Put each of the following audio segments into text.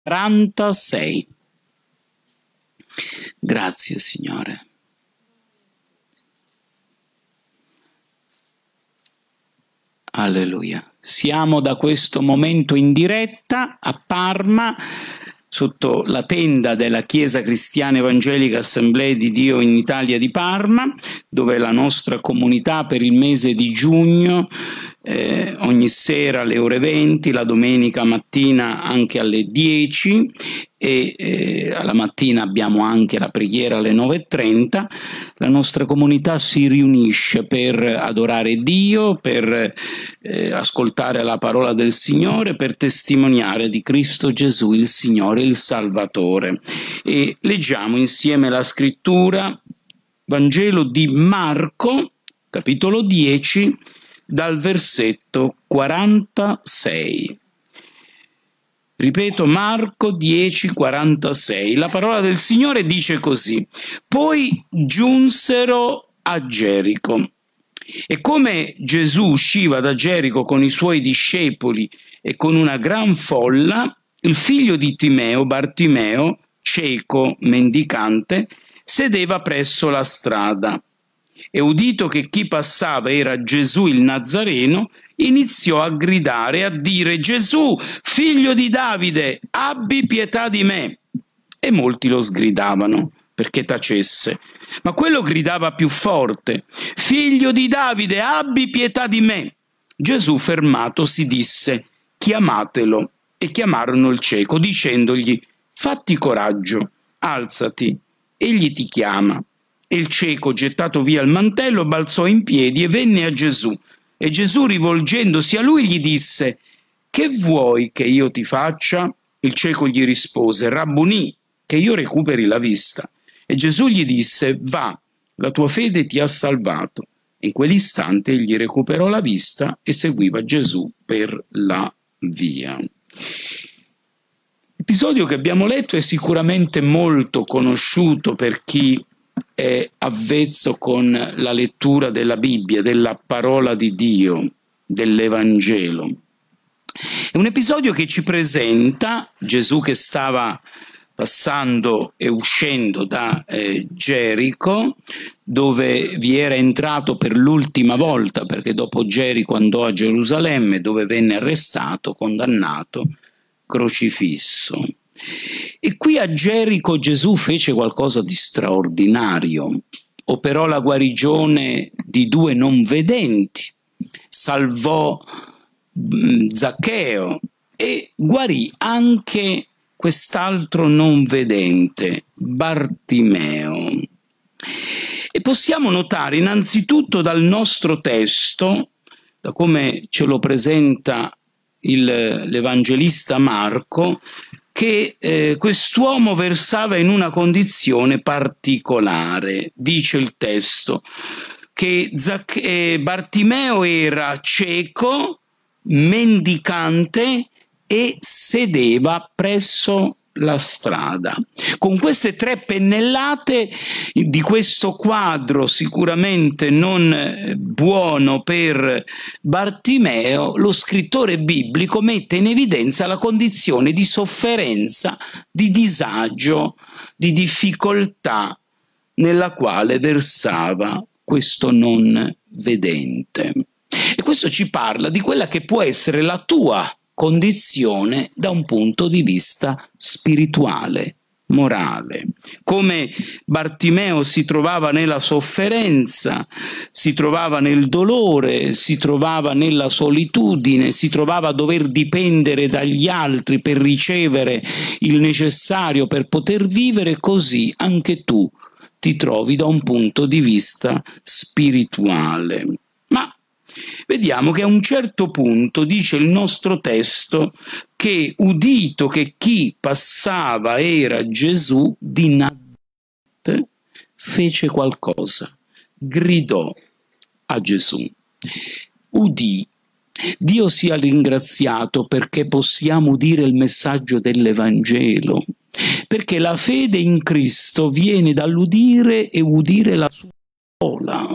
46. Grazie, Signore. Alleluia. Siamo da questo momento in diretta a Parma, sotto la tenda della Chiesa Cristiana Evangelica Assemblea di Dio in Italia di Parma, dove la nostra comunità per il mese di giugno ogni sera alle ore 20, la domenica mattina anche alle 10 e alla mattina abbiamo anche la preghiera alle 9:30. La nostra comunità si riunisce per adorare Dio, per ascoltare la parola del Signore, per testimoniare di Cristo Gesù il Signore, il Salvatore. E leggiamo insieme la scrittura, Vangelo di Marco, capitolo 10, dal versetto 46. Ripeto, Marco 10:46. La parola del Signore dice così: poi giunsero a Gerico. E come Gesù usciva da Gerico con i suoi discepoli e con una gran folla, il figlio di Timeo, Bartimeo, cieco, mendicante, sedeva presso la strada. E udito che chi passava era Gesù il Nazareno, iniziò a gridare e a dire: Gesù, figlio di Davide, abbi pietà di me. E molti lo sgridavano perché tacesse. Ma quello gridava più forte: figlio di Davide, abbi pietà di me. Gesù, fermatosi, disse: chiamatelo. E chiamarono il cieco, dicendogli: fatti coraggio, alzati, egli ti chiama. E il cieco, gettato via il mantello, balzò in piedi e venne a Gesù. E Gesù, rivolgendosi a lui, gli disse: che vuoi che io ti faccia? Il cieco gli rispose: Rabbunì, che io recuperi la vista. E Gesù gli disse: va, la tua fede ti ha salvato. In quell'istante egli recuperò la vista e seguiva Gesù per la via. L'episodio che abbiamo letto è sicuramente molto conosciuto per chi è avvezzo con la lettura della Bibbia, della parola di Dio, dell'Evangelo. È un episodio che ci presenta Gesù che stava passando e uscendo da Gerico, dove vi era entrato per l'ultima volta, perché dopo Gerico andò a Gerusalemme, dove venne arrestato, condannato, crocifisso. E qui a Gerico Gesù fece qualcosa di straordinario, operò la guarigione di 2 non vedenti, salvò Zaccheo e guarì anche quest'altro non vedente, Bartimeo. E possiamo notare innanzitutto dal nostro testo, da come ce lo presenta l'Evangelista Marco, che quest'uomo versava in una condizione particolare. Dice il testo che Bartimeo era cieco, mendicante e sedeva presso la strada. Con queste 3 pennellate di questo quadro sicuramente non buono per Bartimeo, lo scrittore biblico mette in evidenza la condizione di sofferenza, di disagio, di difficoltà nella quale versava questo non vedente. E questo ci parla di quella che può essere la tua condizione da un punto di vista spirituale, morale. Come Bartimeo si trovava nella sofferenza, si trovava nel dolore, si trovava nella solitudine, si trovava a dover dipendere dagli altri per ricevere il necessario per poter vivere, così anche tu ti trovi da un punto di vista spirituale. Ma vediamo che a un certo punto dice il nostro testo che, udito che chi passava era Gesù di Nazaret, fece qualcosa, gridò a Gesù. Udì. Dio sia ringraziato perché possiamo udire il messaggio dell'Evangelo, perché la fede in Cristo viene dall'udire e udire la sua parola.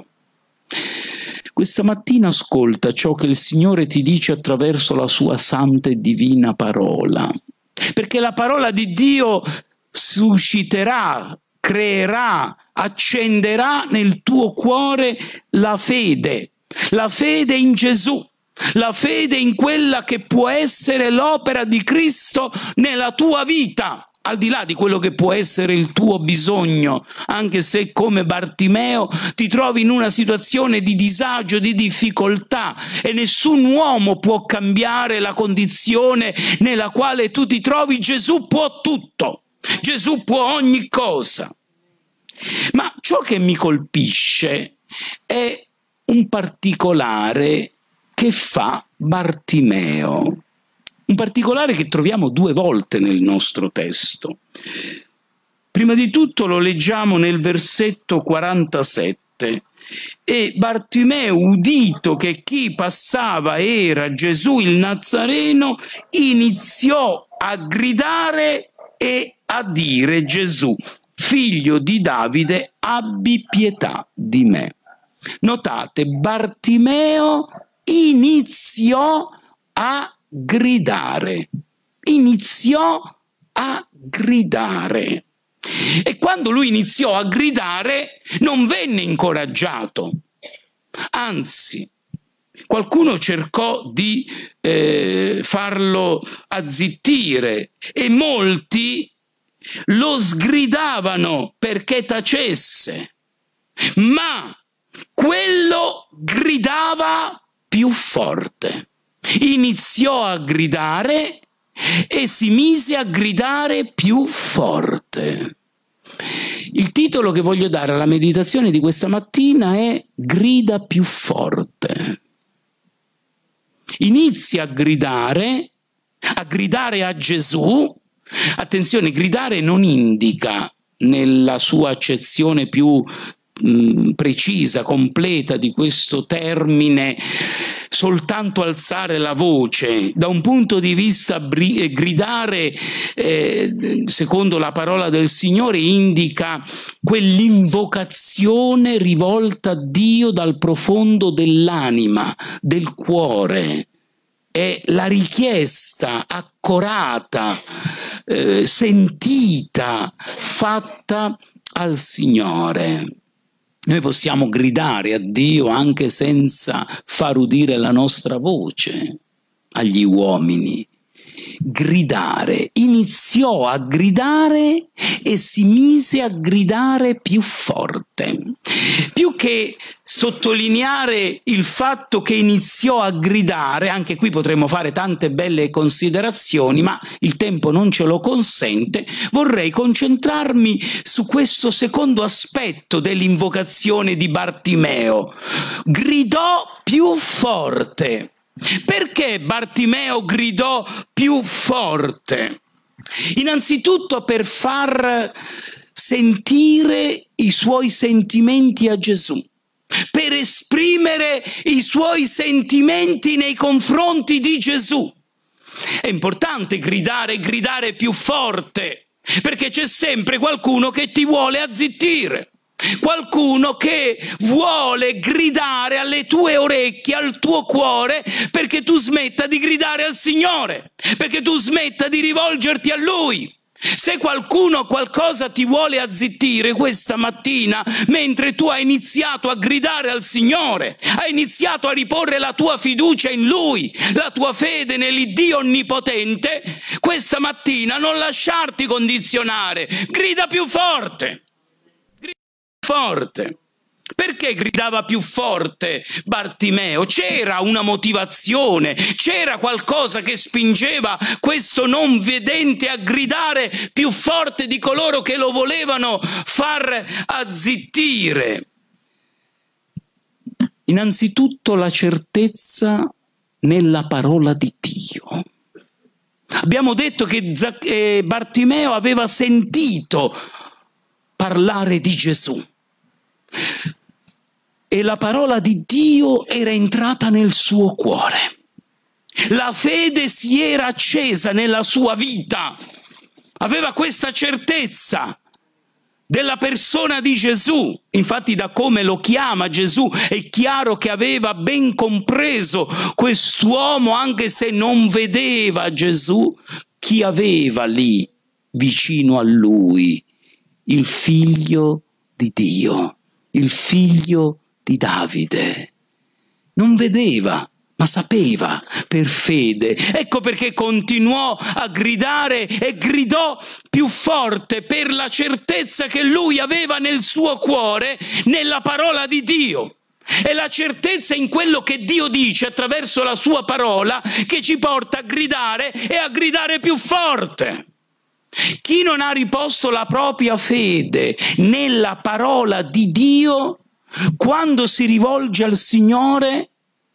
Questa mattina ascolta ciò che il Signore ti dice attraverso la sua santa e divina parola. perché la parola di Dio susciterà, creerà, accenderà nel tuo cuore la fede in Gesù, la fede in quella che può essere l'opera di Cristo nella tua vita, al di là di quello che può essere il tuo bisogno, anche se come Bartimeo ti trovi in una situazione di disagio, di difficoltà, e nessun uomo può cambiare la condizione nella quale tu ti trovi. Gesù può tutto, Gesù può ogni cosa. Ma ciò che mi colpisce è un particolare che fa Bartimeo, un particolare che troviamo 2 volte nel nostro testo. Prima di tutto lo leggiamo nel versetto 47. E Bartimeo, udito che chi passava era Gesù il Nazareno, iniziò a gridare e a dire: Gesù, figlio di Davide, abbi pietà di me. Notate, Bartimeo iniziò a gridare, e quando lui iniziò a gridare non venne incoraggiato, anzi qualcuno cercò di farlo azzittire e molti lo sgridavano perché tacesse, ma quello gridava più forte. Iniziò a gridare e si mise a gridare più forte. Il titolo che voglio dare alla meditazione di questa mattina è Grida più forte. Inizia a gridare a Gesù. Attenzione, gridare non indica, nella sua accezione più precisa, completa di questo termine, soltanto alzare la voce. Da un punto di vista gridare, secondo la parola del Signore, indica quell'invocazione rivolta a Dio dal profondo dell'anima, del cuore. È la richiesta accorata, sentita, fatta al Signore. Noi possiamo gridare a Dio anche senza far udire la nostra voce agli uomini. Gridare, iniziò a gridare e si mise a gridare più forte. Più che sottolineare il fatto che iniziò a gridare, anche qui potremmo fare tante belle considerazioni, ma il tempo non ce lo consente, vorrei concentrarmi su questo secondo aspetto dell'invocazione di Bartimeo. Gridò più forte. Perché Bartimeo gridò più forte? Innanzitutto per far sentire i suoi sentimenti a Gesù, per esprimere i suoi sentimenti nei confronti di Gesù. È importante gridare più forte, perché c'è sempre qualcuno che ti vuole azzittire. Qualcuno che vuole gridare alle tue orecchie, al tuo cuore, perché tu smetta di gridare al Signore, perché tu smetta di rivolgerti a Lui. Se qualcuno qualcosa ti vuole azzittire questa mattina, mentre tu hai iniziato a gridare al Signore, hai iniziato a riporre la tua fiducia in Lui, la tua fede nell'Iddio Onnipotente, questa mattina non lasciarti condizionare, grida più forte. Forte. Perché gridava più forte Bartimeo? C'era una motivazione, c'era qualcosa che spingeva questo non vedente a gridare più forte di coloro che lo volevano far azzittire. Innanzitutto la certezza nella parola di Dio. Abbiamo detto che Bartimeo aveva sentito parlare di Gesù. E la parola di Dio era entrata nel suo cuore. La fede si era accesa nella sua vita. Aveva questa certezza della persona di Gesù. Infatti, da come lo chiama Gesù, è chiaro che aveva ben compreso quest'uomo, anche se non vedeva Gesù, chi aveva lì vicino a lui il figlio di Dio, il figlio di Davide. Non vedeva, ma sapeva per fede. Ecco perché continuò a gridare e gridò più forte per la certezza che lui aveva nel suo cuore, nella parola di Dio. È la certezza in quello che Dio dice attraverso la sua parola che ci porta a gridare e a gridare più forte. Chi non ha riposto la propria fede nella parola di Dio, quando si rivolge al Signore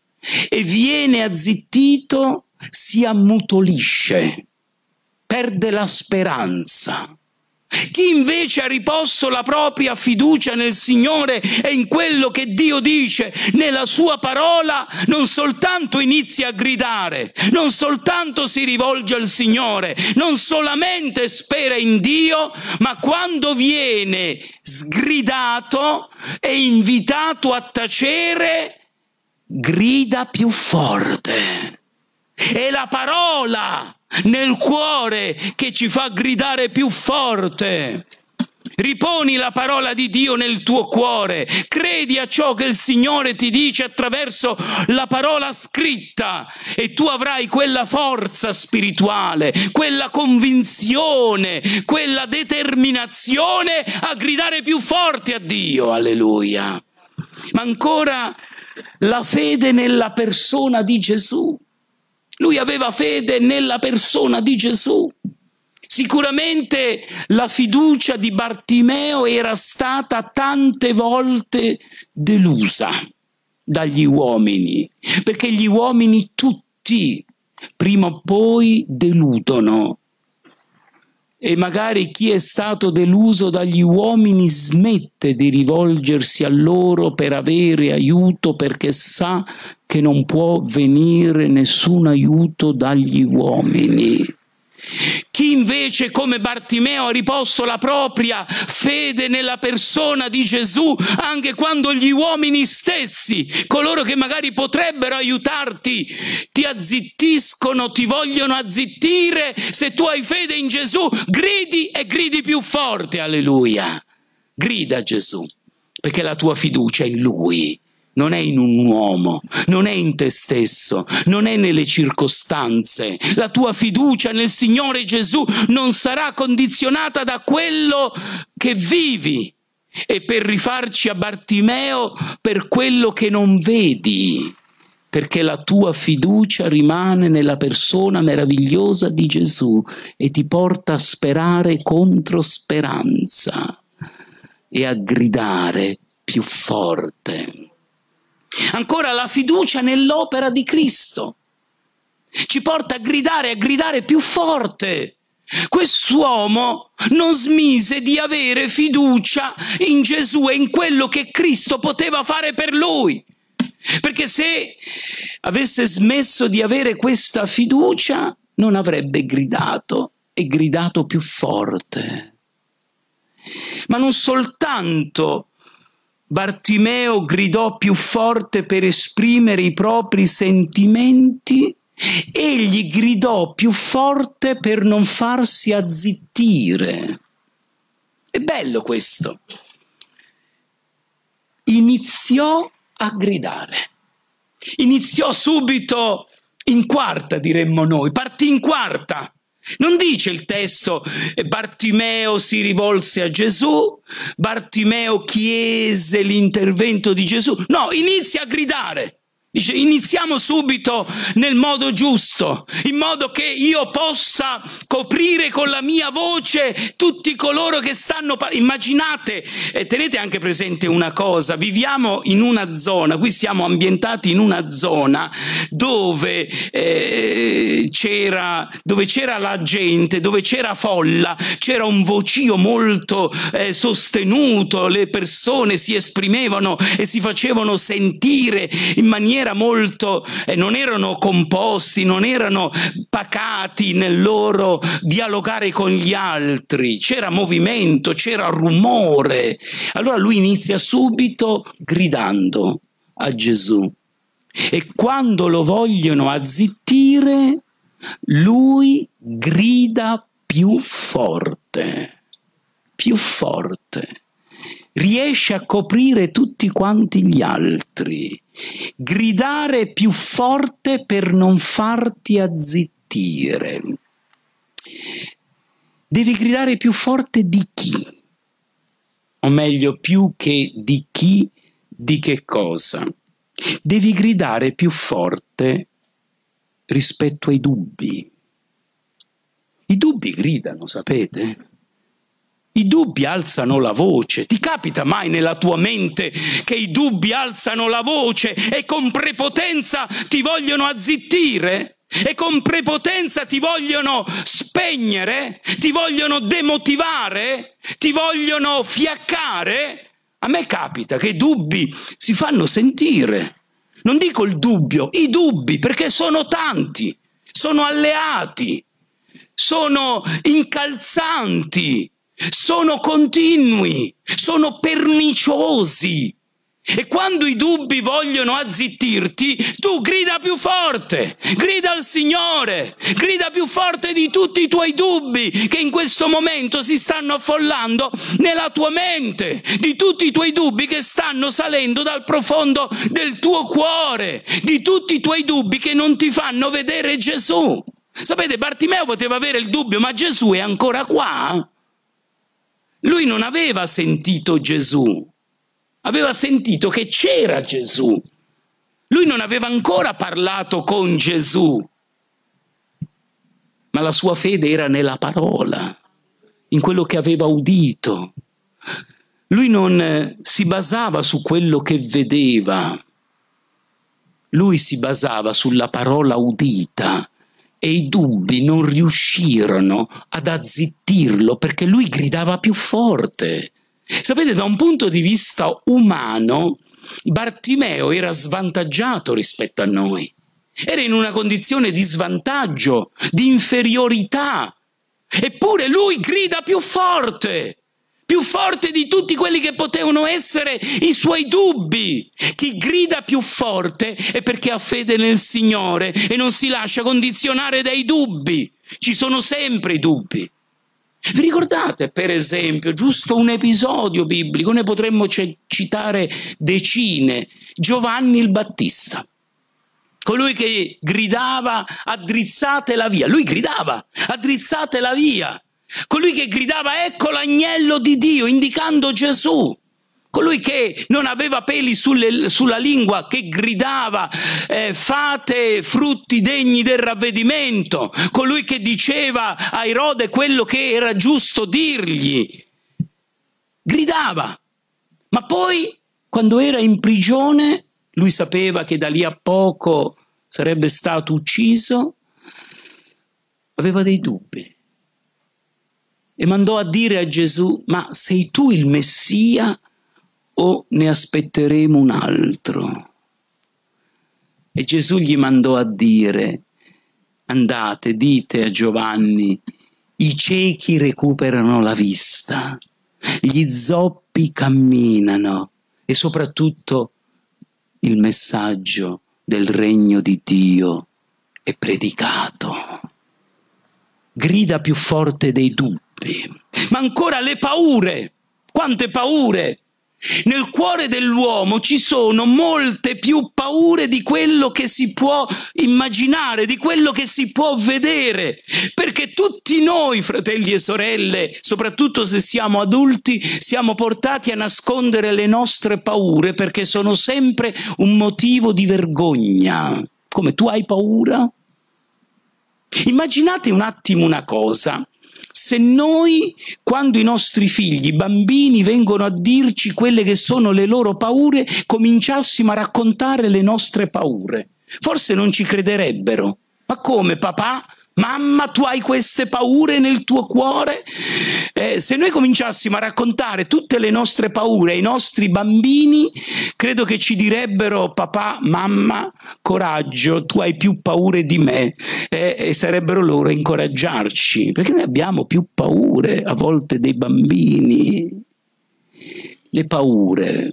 e viene azzittito, si ammutolisce, perde la speranza. Chi invece ha riposto la propria fiducia nel Signore e in quello che Dio dice nella sua parola, non soltanto inizia a gridare, non soltanto si rivolge al Signore, non solamente spera in Dio, ma quando viene sgridato e invitato a tacere, grida più forte. È la parola nel cuore che ci fa gridare più forte. Riponi la parola di Dio nel tuo cuore, credi a ciò che il Signore ti dice attraverso la parola scritta e tu avrai quella forza spirituale, quella convinzione, quella determinazione a gridare più forte a Dio. Alleluia. Ma ancora la fede nella persona di Gesù. Lui aveva fede nella persona di Gesù. Sicuramente la fiducia di Bartimeo era stata tante volte delusa dagli uomini, perché gli uomini tutti prima o poi deludono. E magari chi è stato deluso dagli uomini smette di rivolgersi a loro per avere aiuto, perché sa che non può venire nessun aiuto dagli uomini. Chi invece come Bartimeo ha riposto la propria fede nella persona di Gesù, anche quando gli uomini stessi, coloro che magari potrebbero aiutarti, ti azzittiscono, ti vogliono azzittire, se tu hai fede in Gesù, gridi e gridi più forte, alleluia. Grida a Gesù, perché la tua fiducia è in Lui. Non è in un uomo, non è in te stesso, non è nelle circostanze. La tua fiducia nel Signore Gesù non sarà condizionata da quello che vivi. E per rifarci a Bartimeo, per quello che non vedi, perché la tua fiducia rimane nella persona meravigliosa di Gesù e ti porta a sperare contro speranza e a gridare più forte. Ancora la fiducia nell'opera di Cristo ci porta a gridare più forte. Quest'uomo non smise di avere fiducia in Gesù e in quello che Cristo poteva fare per lui, perché se avesse smesso di avere questa fiducia non avrebbe gridato e gridato più forte. Ma non soltanto Bartimeo gridò più forte per esprimere i propri sentimenti, egli gridò più forte per non farsi azzittire. È bello questo. Iniziò a gridare. Iniziò subito in quarta, diremmo noi, partì in quarta. Non dice il testo Bartimeo si rivolse a Gesù, Bartimeo chiese l'intervento di Gesù. No, inizia a gridare. Dice iniziamo subito nel modo giusto, in modo che io possa coprire con la mia voce tutti coloro che stanno immaginate, tenete anche presente una cosa, viviamo in una zona, qui siamo ambientati in una zona dove c'era la gente, dove c'era folla, c'era un vocio molto sostenuto, le persone si esprimevano e si facevano sentire in maniera molto, non erano composti, non erano pacati nel loro dialogare con gli altri, c'era movimento, c'era rumore. Allora lui inizia subito gridando a Gesù e quando lo vogliono azzittire lui grida più forte, riesce a coprire tutti quanti gli altri, gridare più forte per non farti azzittire. Devi gridare più forte di chi? O meglio, più che di chi, di che cosa? Devi gridare più forte rispetto ai dubbi. I dubbi gridano, sapete? I dubbi alzano la voce. Ti capita mai nella tua mente che i dubbi alzano la voce e con prepotenza ti vogliono azzittire? E con prepotenza ti vogliono spegnere? Ti vogliono demotivare? Ti vogliono fiaccare? A me capita che i dubbi si fanno sentire. Non dico il dubbio, i dubbi, perché sono tanti, sono alleati, sono incalzanti, sono continui, sono perniciosi. E quando i dubbi vogliono azzittirti, tu grida più forte, grida al Signore, grida più forte di tutti i tuoi dubbi che in questo momento si stanno affollando nella tua mente, di tutti i tuoi dubbi che stanno salendo dal profondo del tuo cuore, di tutti i tuoi dubbi che non ti fanno vedere Gesù. Sapete, Bartimeo poteva avere il dubbio, ma Gesù è ancora qua? Lui non aveva sentito Gesù. Aveva sentito che c'era Gesù. Lui non aveva ancora parlato con Gesù, ma la sua fede era nella parola, in quello che aveva udito. Lui non si basava su quello che vedeva, lui si basava sulla parola udita e i dubbi non riuscirono ad azzittirlo perché lui gridava più forte. Sapete, da un punto di vista umano, Bartimeo era svantaggiato rispetto a noi. Era in una condizione di svantaggio, di inferiorità. Eppure lui grida più forte di tutti quelli che potevano essere i suoi dubbi. Chi grida più forte è perché ha fede nel Signore e non si lascia condizionare dai dubbi. Ci sono sempre i dubbi. Vi ricordate, per esempio, giusto un episodio biblico, ne potremmo citare decine, Giovanni il Battista, colui che gridava addrizzate la via, lui gridava addrizzate la via, colui che gridava ecco l'agnello di Dio, indicando Gesù, colui che non aveva peli sulla lingua, che gridava fate frutti degni del ravvedimento, colui che diceva a Erode quello che era giusto dirgli, gridava. Ma poi, quando era in prigione, lui sapeva che da lì a poco sarebbe stato ucciso, aveva dei dubbi e mandò a dire a Gesù: ma sei tu il Messia o ne aspetteremo un altro? E Gesù gli mandò a dire: andate, dite a Giovanni, i ciechi recuperano la vista, gli zoppi camminano e soprattutto il messaggio del regno di Dio è predicato. Grida più forte dei dubbi. Ma ancora le paure, quante paure! Nel cuore dell'uomo ci sono molte più paure di quello che si può immaginare, di quello che si può vedere, perché tutti noi, fratelli e sorelle, soprattutto se siamo adulti, siamo portati a nascondere le nostre paure perché sono sempre un motivo di vergogna. Come, tu hai paura? Immaginate un attimo una cosa. Se noi, quando i nostri figli, i bambini, vengono a dirci quelle che sono le loro paure, cominciassimo a raccontare le nostre paure, forse non ci crederebbero. Ma come, papà? Mamma, tu hai queste paure nel tuo cuore? Se noi cominciassimo a raccontare tutte le nostre paure ai nostri bambini, credo che ci direbbero: papà, mamma, coraggio, tu hai più paure di me, e sarebbero loro a incoraggiarci, perché noi abbiamo più paure a volte dei bambini. Le paure.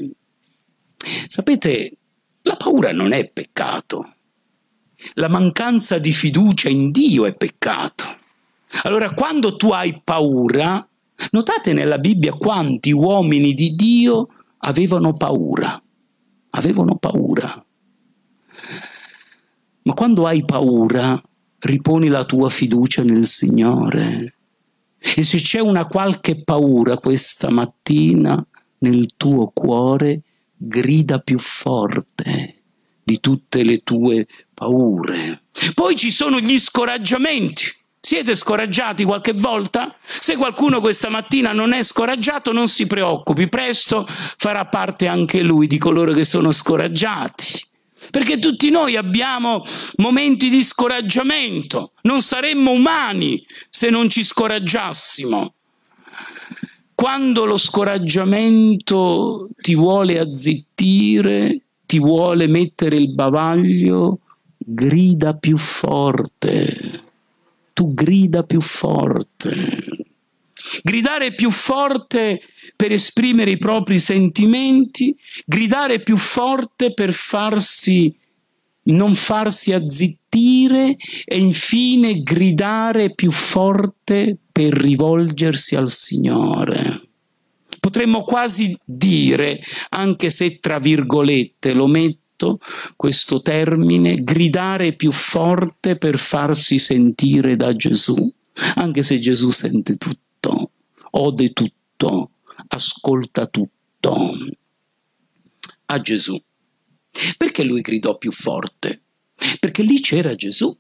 Sapete, la paura non è peccato. La mancanza di fiducia in Dio è peccato. Allora, quando tu hai paura, notate nella Bibbia quanti uomini di Dio avevano paura. Avevano paura. Ma quando hai paura, riponi la tua fiducia nel Signore. E se c'è una qualche paura questa mattina nel tuo cuore, grida più forte di tutte le tue paure. Poi ci sono gli scoraggiamenti. Siete scoraggiati qualche volta? Se qualcuno questa mattina non è scoraggiato, non si preoccupi, presto farà parte anche lui di coloro che sono scoraggiati. Perché tutti noi abbiamo momenti di scoraggiamento, non saremmo umani se non ci scoraggiassimo. Quando lo scoraggiamento ti vuole azzittire, ti vuole mettere il bavaglio, grida più forte. Tu grida più forte. Gridare più forte per esprimere i propri sentimenti, gridare più forte per non farsi azzittire e infine gridare più forte per rivolgersi al Signore. Potremmo quasi dire, anche se tra virgolette lo metto, questo termine, gridare più forte per farsi sentire da Gesù, anche se Gesù sente tutto, ode tutto, ascolta tutto. A Gesù. Perché lui gridò più forte? Perché lì c'era Gesù.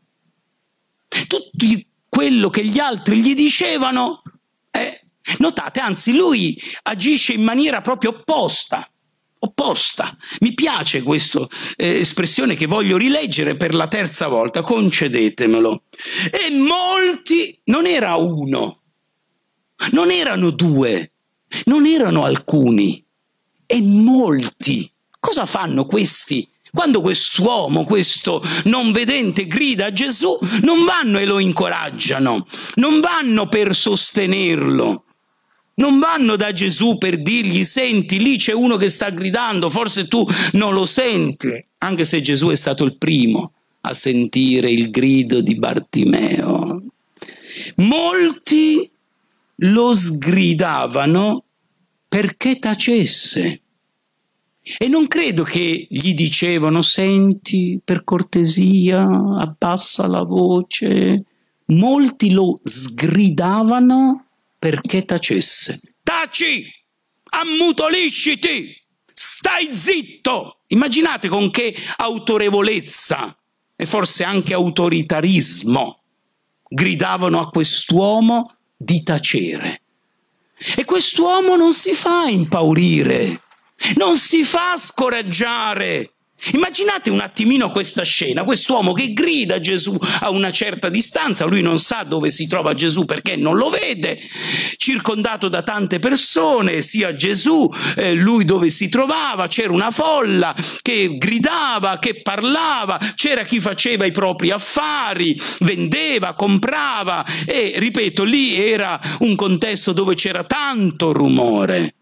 Tutto quello che gli altri gli dicevano, notate, anzi lui agisce in maniera proprio opposta. Mi piace questa espressione che voglio rileggere per la terza volta, concedetemelo. E molti, non era uno, non erano due, non erano alcuni, e molti. Cosa fanno questi? Quando quest'uomo, questo non vedente, grida a Gesù, non vanno e lo incoraggiano, non vanno per sostenerlo, non vanno da Gesù per dirgli: senti, lì c'è uno che sta gridando, forse tu non lo senti, anche se Gesù è stato il primo a sentire il grido di Bartimeo. Molti lo sgridavano perché tacesse. E non credo che gli dicevano: senti, per cortesia, abbassa la voce. Molti lo sgridavano perché tacesse. Taci! Ammutolisciti! Stai zitto! Immaginate con che autorevolezza e forse anche autoritarismo gridavano a quest'uomo di tacere. E quest'uomo non si fa impaurire, non si fa scoraggiare. Immaginate un attimino questa scena, quest'uomo che grida a Gesù a una certa distanza, lui non sa dove si trova Gesù perché non lo vede, circondato da tante persone, sia Gesù, lui dove si trovava, c'era una folla che gridava, che parlava, c'era chi faceva i propri affari, vendeva, comprava e, ripeto, lì era un contesto dove c'era tanto rumore.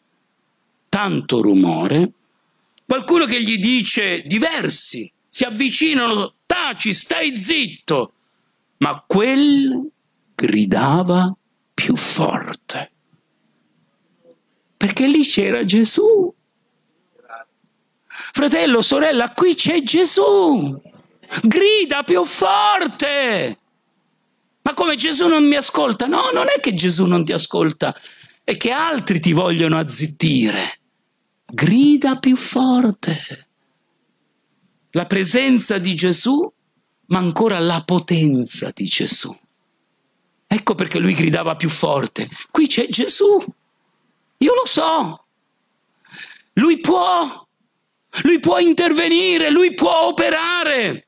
Qualcuno che gli dice diversi, si avvicinano: taci, stai zitto, ma quello gridava più forte, perché lì c'era Gesù. Fratello, sorella, qui c'è Gesù, grida più forte. Ma come, Gesù non mi ascolta? No, non è che Gesù non ti ascolta, è che altri ti vogliono azzittire. Grida più forte. La presenza di Gesù, ma ancora la potenza di Gesù. Ecco perché lui gridava più forte. Qui c'è Gesù. Io lo so. Lui può intervenire, lui può operare.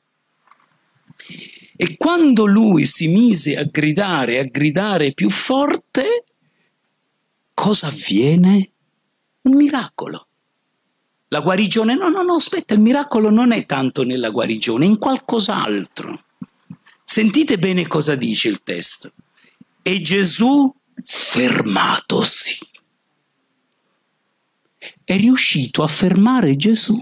E quando lui si mise a gridare più forte, cosa avviene? Un miracolo. La guarigione, no, aspetta, il miracolo non è tanto nella guarigione, è in qualcos'altro. Sentite bene cosa dice il testo. E Gesù, fermatosi, è riuscito a fermare Gesù.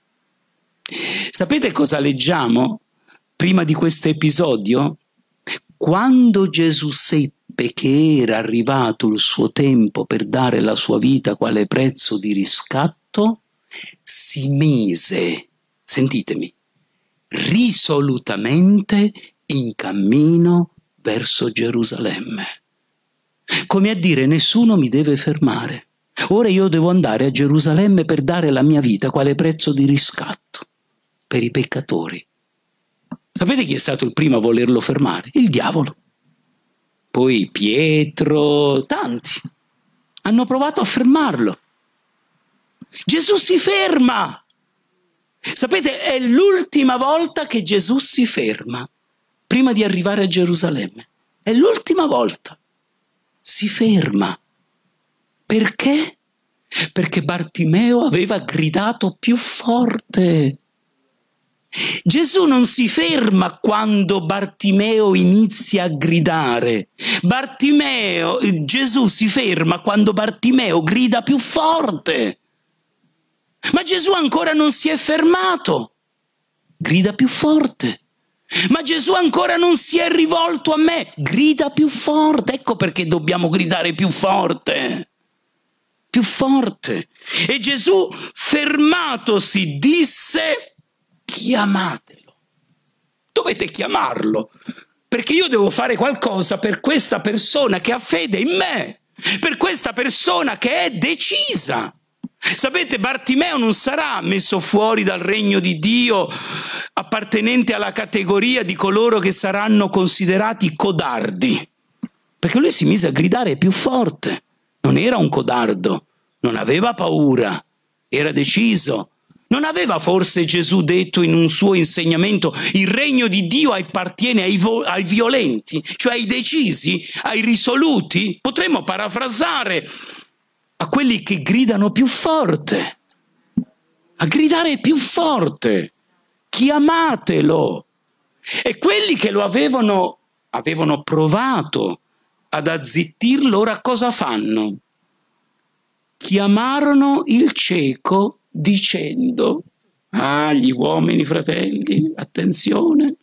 Sapete cosa leggiamo prima di questo episodio? quando Gesù seppe che era arrivato il suo tempo per dare la sua vita quale prezzo di riscatto, si mise, sentitemi, risolutamente in cammino verso Gerusalemme. Come a dire, nessuno mi deve fermare. Ora io devo andare a Gerusalemme per dare la mia vita quale prezzo di riscatto per i peccatori. Sapete chi è stato il primo a volerlo fermare? Il diavolo. Poi Pietro, tanti hanno provato a fermarlo. Gesù si ferma. Sapete, è l'ultima volta che Gesù si ferma prima di arrivare a Gerusalemme. È l'ultima volta. Si ferma. Perché? Perché Bartimeo aveva gridato più forte. Gesù non si ferma quando Bartimeo inizia a gridare. Gesù si ferma quando Bartimeo grida più forte. Ma Gesù ancora non si è fermato. Grida più forte. Ma Gesù ancora non si è rivolto a me. Grida più forte. Ecco perché dobbiamo gridare più forte. Più forte. E Gesù, fermatosi, disse: chiamatelo. Dovete chiamarlo, perché io devo fare qualcosa per questa persona che ha fede in me, per questa persona che è decisa. Sapete, Bartimeo non sarà messo fuori dal regno di Dio appartenente alla categoria di coloro che saranno considerati codardi, perché lui si mise a gridare più forte. Non era un codardo, non aveva paura, era deciso. Non aveva forse Gesù detto in un suo insegnamento: il regno di Dio appartiene ai violenti, cioè ai decisi, ai risoluti? Potremmo parafrasare: a quelli che gridano più forte, a gridare più forte, chiamatelo. E quelli che lo avevano provato ad azzittirlo, ora cosa fanno? Chiamarono il cieco dicendo: ah, gli uomini, fratelli, attenzione,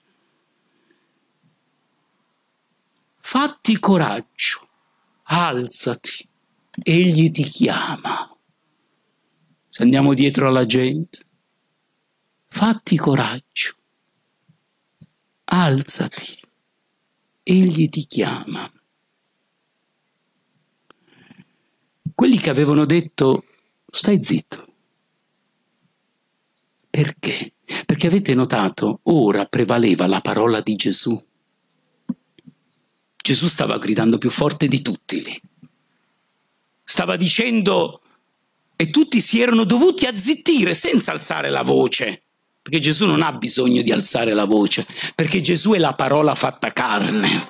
fatti coraggio, alzati, egli ti chiama. Se andiamo dietro alla gente, fatti coraggio, alzati, egli ti chiama. Quelli che avevano detto: stai zitto. Perché? Perché avete notato, ora prevaleva la parola di Gesù. Gesù stava gridando più forte di tutti lì. Stava dicendo, e tutti si erano dovuti azzittire senza alzare la voce, perché Gesù non ha bisogno di alzare la voce, perché Gesù è la parola fatta carne.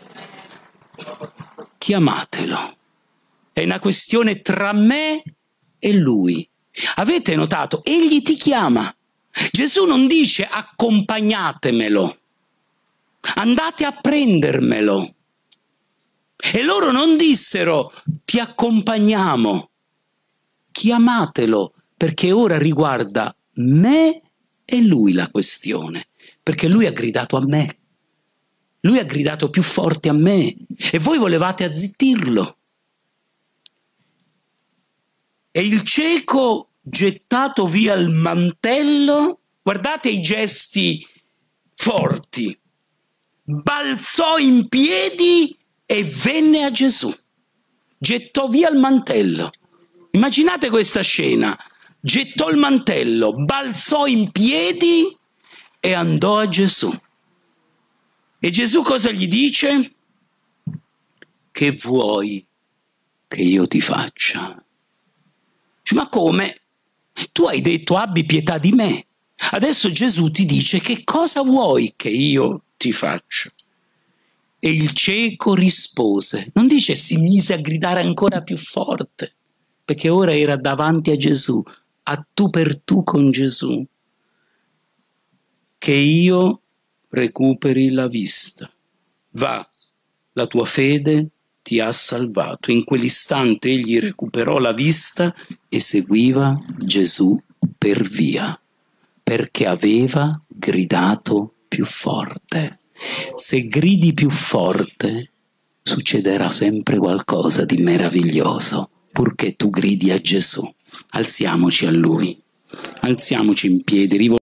Chiamatelo. È una questione tra me e lui. Avete notato? Egli ti chiama. Gesù non dice: accompagnatemelo, andate a prendermelo. E loro non dissero: ti accompagniamo. Chiamatelo, perché ora riguarda me e lui la questione, perché lui ha gridato a me, lui ha gridato più forte a me e voi volevate azzittirlo. E il cieco, gettato via il mantello, guardate i gesti forti, balzò in piedi e venne a Gesù, gettò via il mantello. Immaginate questa scena: gettò il mantello, balzò in piedi e andò a Gesù. E Gesù cosa gli dice? Che vuoi che io ti faccia? Ma come? Tu hai detto: abbi pietà di me. Adesso Gesù ti dice: che cosa vuoi che io ti faccia? E il cieco rispose, non dice si mise a gridare ancora più forte, perché ora era davanti a Gesù, a tu per tu con Gesù, che io recuperi la vista. Va, la tua fede ti ha salvato. In quell'istante egli recuperò la vista e seguiva Gesù per via, perché aveva gridato più forte. Se gridi più forte, succederà sempre qualcosa di meraviglioso, purché tu gridi a Gesù. Alziamoci a Lui, alziamoci in piedi,